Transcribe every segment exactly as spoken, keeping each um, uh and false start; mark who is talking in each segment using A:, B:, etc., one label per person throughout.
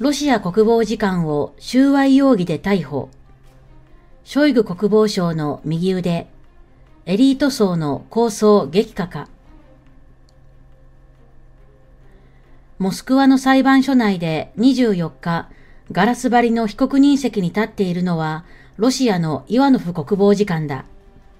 A: ロシア国防次官を収賄容疑で逮捕。ショイグ国防相の右腕。エリート層の抗争激化か。モスクワの裁判所内でにじゅうよっか、ガラス張りの被告人席に立っているのは、ロシアのイワノフ国防次官だ。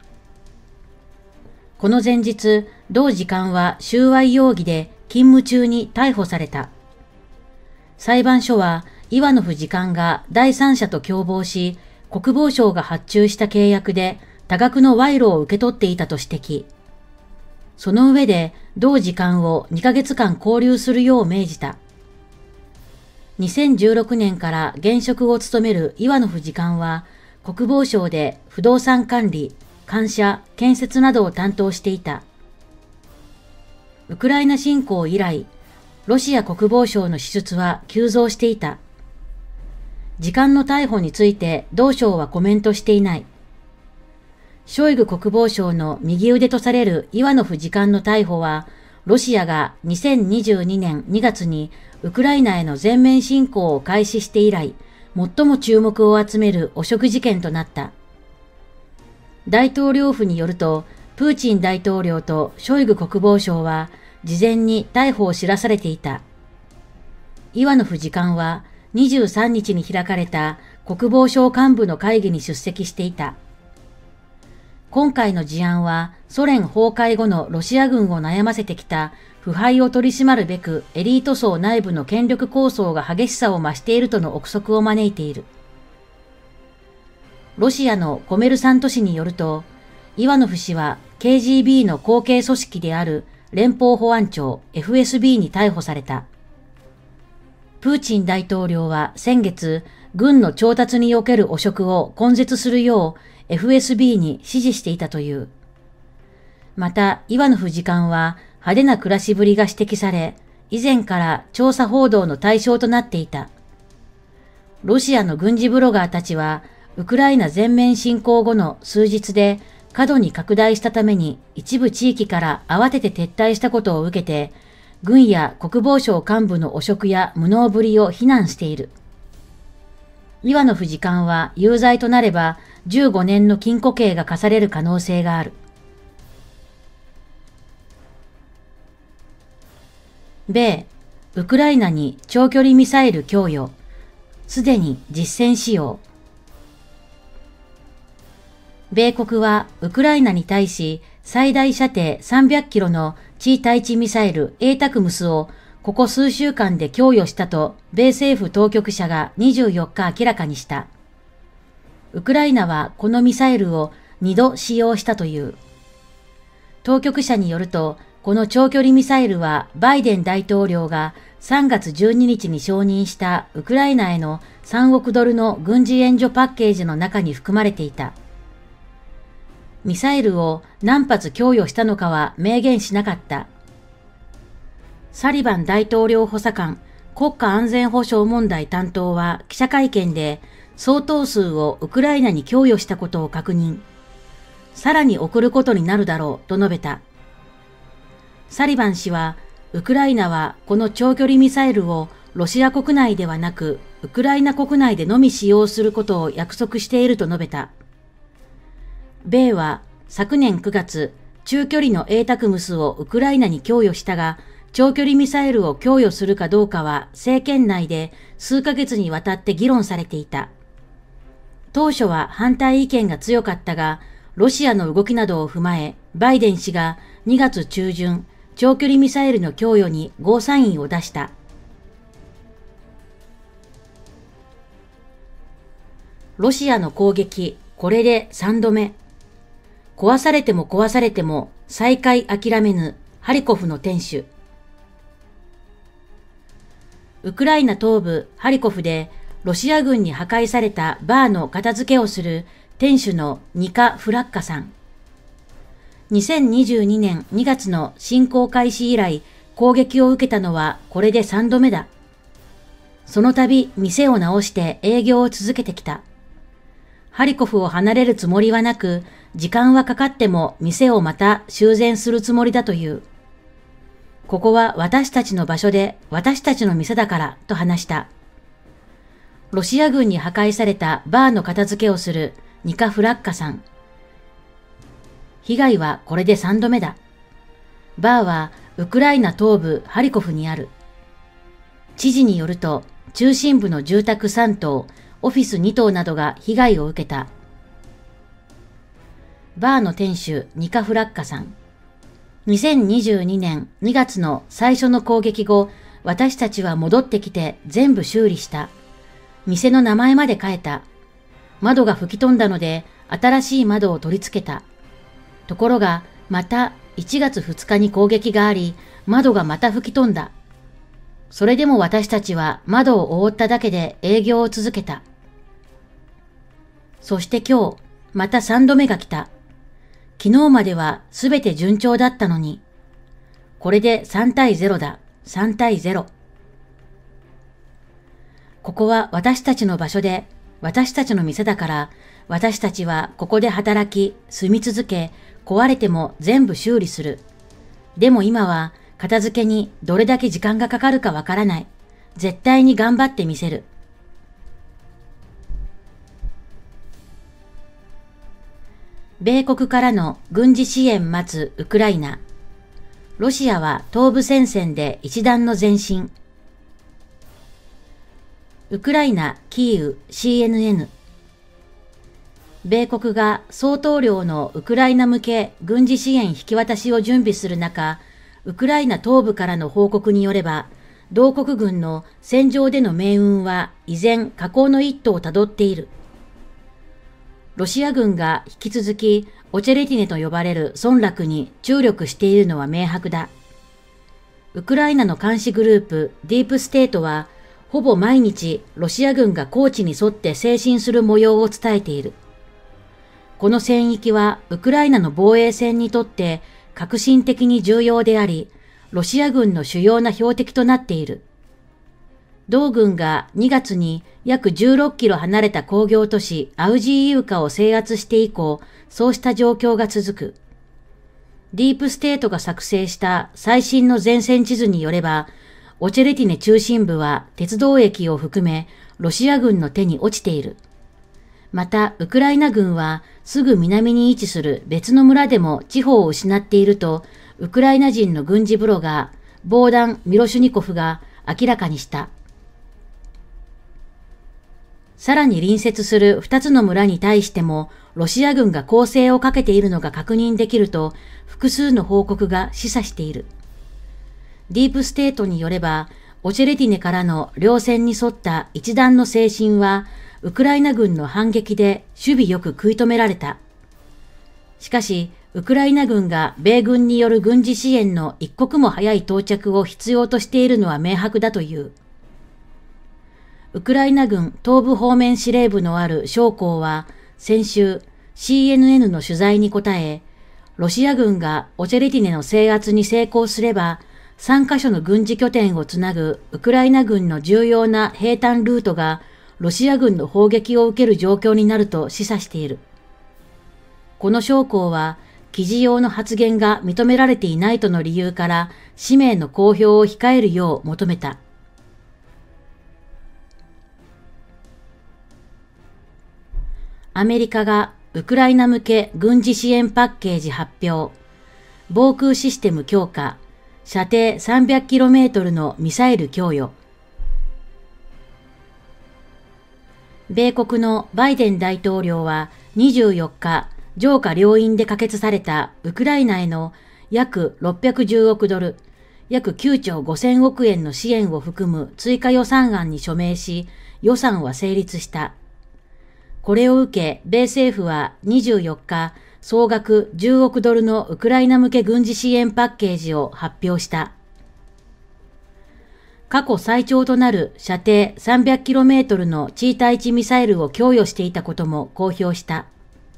A: この前日、同次官は収賄容疑で勤務中に逮捕された。裁判所は、イワノフ次官が第三者と共謀し、国防省が発注した契約で多額の賄賂を受け取っていたと指摘。その上で、同次官をにかげつかん拘留するよう命じた。にせんじゅうろくねんから現職を務めるイワノフ次官は、国防省で不動産管理、監査、建設などを担当していた。ウクライナ侵攻以来、ロシア国防省の支出は急増していた。次官の逮捕について同省はコメントしていない。ショイグ国防相の右腕とされるイワノフ次官の逮捕は、ロシアがにせんにじゅうにねんにがつにウクライナへの全面侵攻を開始して以来、最も注目を集める汚職事件となった。大統領府によると、プーチン大統領とショイグ国防相は、事前に逮捕を知らされていた。イワノフ次官は、にじゅうさんにちに開かれた国防省幹部の会議に出席していた。今回の事案は、ソ連崩壊後のロシア軍を悩ませてきた腐敗を取り締まるべくエリート層内部の権力抗争が激しさを増しているとの憶測を招いている。ロシアのコメルサント紙によると、イワノフ氏は ケージービー の後継組織である連邦保安庁 エフエスビー に逮捕された。プーチン大統領は先月、軍の調達における汚職を根絶するよう エフエスビー に指示していたという。また、イワノフ次官は派手な暮らしぶりが指摘され、以前から調査報道の対象となっていた。ロシアの軍事ブロガーたちは、ウクライナ全面侵攻後の数日で過度に拡大したために一部地域から慌てて撤退したことを受けて、軍や国防省幹部の汚職や無能ぶりを非難している。イワノフ次官は有罪となればじゅうごねんの禁錮刑が課される可能性がある。米、ウクライナに長距離ミサイル供与、すでに実戦使用。米国はウクライナに対し最大射程さんびゃくキロの地対地ミサイルエータクムスをここ数週間で供与したと米政府当局者がにじゅうよっか明らかにした。ウクライナはこのミサイルをにど使用したという。当局者によると、この長距離ミサイルはバイデン大統領がさんがつじゅうににちに承認したウクライナへのさんおくドルの軍事援助パッケージの中に含まれていた。ミサイルを何発供与したのかは明言しなかった。サリバン大統領補佐官、国家安全保障問題担当は記者会見で相当数をウクライナに供与したことを確認。さらに送ることになるだろうと述べた。サリバン氏は、ウクライナはこの長距離ミサイルをロシア国内ではなく、ウクライナ国内でのみ使用することを約束していると述べた。米は昨年くがつ、中距離のエータクムスをウクライナに供与したが、長距離ミサイルを供与するかどうかは政権内で数ヶ月にわたって議論されていた。当初は反対意見が強かったが、ロシアの動きなどを踏まえ、バイデン氏がにがつちゅうじゅん、長距離ミサイルの供与にゴーサインを出した。ロシアの攻撃、これでさんどめ。壊されても壊されても再開諦めぬ、ハリコフの店主。ウクライナ東部ハリコフでロシア軍に破壊されたバーの片付けをする店主のニカ・フラッカさん。にせんにじゅうにねんにがつの侵攻開始以来、攻撃を受けたのはこれでさんどめだ。その度、店を直して営業を続けてきた。ハリコフを離れるつもりはなく、時間はかかっても店をまた修繕するつもりだという。ここは私たちの場所で私たちの店だからと話した。 ロシア軍に破壊されたバーの片付けをするニカ・フラッカさん。被害はこれでさんどめだ。バーはウクライナ東部ハリコフにある。知事によると、中心部の住宅さん棟、オフィスに棟などが被害を受けた。バーの店主ニカ・フラッカさん。にせんにじゅうにねんにがつの最初の攻撃後、私たちは戻ってきて全部修理した。店の名前まで変えた。窓が吹き飛んだので新しい窓を取り付けた。ところがまたいちがつふつかに攻撃があり、窓がまた吹き飛んだ。それでも私たちは窓を覆っただけで営業を続けた。そして今日、またさんどめが来た。昨日まではすべて順調だったのに。これでさんたいゼロだ。さんたいゼロ。ここは私たちの場所で、私たちの店だから、私たちはここで働き、住み続け、壊れても全部修理する。でも今は片付けにどれだけ時間がかかるかわからない。絶対に頑張ってみせる。米国からの軍事支援待つウクライナ。ロシアは東部戦線で一段の前進。ウクライナ・キーウ シーエヌエヌ。米国が相当量のウクライナ向け軍事支援引き渡しを準備する中、ウクライナ東部からの報告によれば、同国軍の戦場での命運は依然下降の一途をたどっている。ロシア軍が引き続きオチェレティネと呼ばれる村落に注力しているのは明白だ。ウクライナの監視グループディープステートはほぼ毎日ロシア軍が高地に沿って前進する模様を伝えている。この戦域はウクライナの防衛線にとって革新的に重要であり、ロシア軍の主要な標的となっている。同軍がにがつに約じゅうろっキロ離れた工業都市アウジーイウカを制圧して以降、そうした状況が続く。ディープステートが作成した最新の前線地図によれば、オチェレティネ中心部は鉄道駅を含めロシア軍の手に落ちている。また、ウクライナ軍はすぐ南に位置する別の村でも地方を失っていると、ウクライナ人の軍事ブロガー、ボーダン・ミロシュニコフが明らかにした。さらに隣接する二つの村に対しても、ロシア軍が攻勢をかけているのが確認できると、複数の報告が示唆している。ディープステートによれば、オチェレティネからの稜線に沿った一段の前進は、ウクライナ軍の反撃で守備よく食い止められた。しかし、ウクライナ軍が米軍による軍事支援の一刻も早い到着を必要としているのは明白だという。ウクライナ軍東部方面司令部のある将校は先週 シーエヌエヌ の取材に答え、ロシア軍がオチェレティネの制圧に成功すれば、さんカ所の軍事拠点をつなぐウクライナ軍の重要な兵站ルートがロシア軍の砲撃を受ける状況になると示唆している。この将校は、記事用の発言が認められていないとの理由から、氏名の公表を控えるよう求めた。アメリカがウクライナ向け軍事支援パッケージ発表。防空システム強化。射程 さんびゃくキロメートル のミサイル供与。米国のバイデン大統領はにじゅうよっか、上下両院で可決されたウクライナへの約ろっぴゃくじゅうおくドル、約きゅうちょうごせんおくえんの支援を含む追加予算案に署名し、予算は成立した。これを受け、米政府はにじゅうよっか、総額じゅうおくドルのウクライナ向け軍事支援パッケージを発表した。過去最長となる射程 さんびゃくキロメートル の地対地ミサイルを供与していたことも公表した。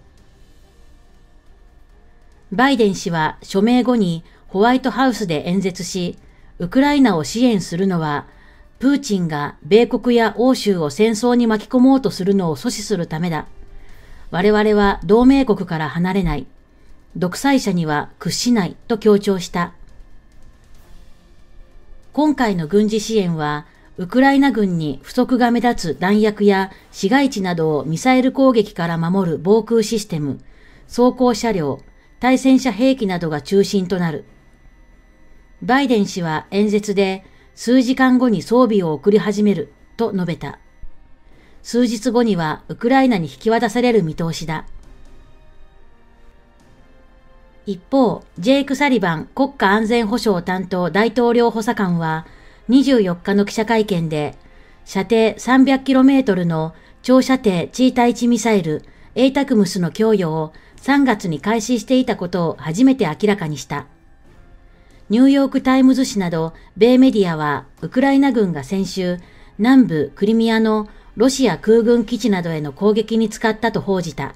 A: バイデン氏は署名後にホワイトハウスで演説し、ウクライナを支援するのは、プーチンが米国や欧州を戦争に巻き込もうとするのを阻止するためだ。我々は同盟国から離れない。独裁者には屈しないと強調した。今回の軍事支援は、 ウクライナ軍に不足が目立つ弾薬や市街地などをミサイル攻撃から守る防空システム、装甲車両、対戦車兵器などが中心となる。バイデン氏は演説で数時間後に装備を送り始めると述べた。数日後にはウクライナに引き渡される見通しだ。一方、ジェイク・サリバン国家安全保障担当大統領補佐官はにじゅうよっかの記者会見で、射程 さんびゃくキロメートル の長射程地対地ミサイルエイタクムスの供与をさんがつに開始していたことを初めて明らかにした。ニューヨークタイムズ紙など米メディアはウクライナ軍が先週南部クリミアのロシア空軍基地などへの攻撃に使ったと報じた。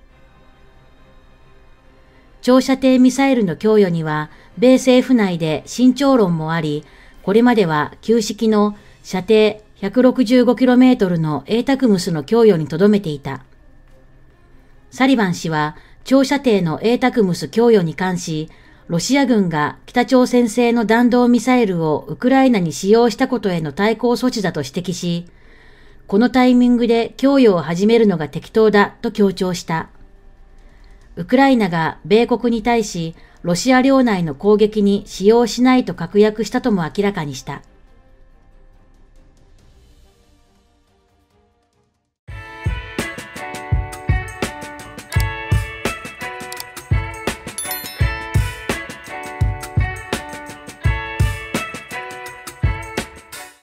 A: 長射程ミサイルの供与には米政府内で慎重論もあり、これまでは旧式の射程 ひゃくろくじゅうごキロメートル のエイタクムスの供与にとどめていた。サリバン氏は長射程のエイタクムス供与に関し、ロシア軍が北朝鮮製の弾道ミサイルをウクライナに使用したことへの対抗措置だと指摘し、このタイミングで供与を始めるのが適当だと強調した。ウクライナが米国に対し、ロシア領内の攻撃に使用しないと確約したとも明らかにした。